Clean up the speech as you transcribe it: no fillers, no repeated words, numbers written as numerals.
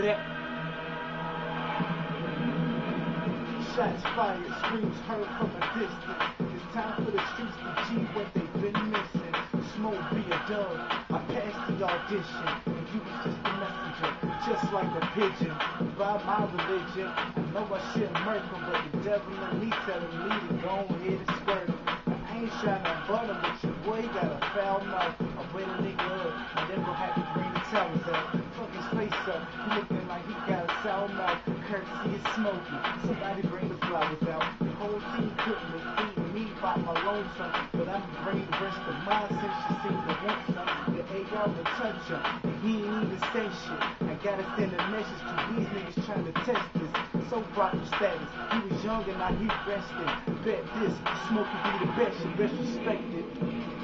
bet. Shots fired, screams heard from a distance. It's time for the streets to G what they've been missing. Smoke be a dub, I passed the audition, and you was just a messenger, just like a pigeon. By my religion, I know I shouldn't murk him, but the devil in me telling me to go ahead and squirt him. I ain't trying to butt him, but your boy got a foul mouth. I wait a nigga up, and then go have to bring the towels out. Fuck his face up, he looking like he got a sour mouth. Courtesy is smoky, somebody bring the flowers out. The whole team couldn't defeat me by my lonesome, but I'ma bring the rest of mine since she seemed to want some. The AR will touch him, and he ain't even say shit. I gotta send a message to these niggas trying to test this. So proper status, he was young and now he rested. Bet this, Smokey be the best, you best respect it.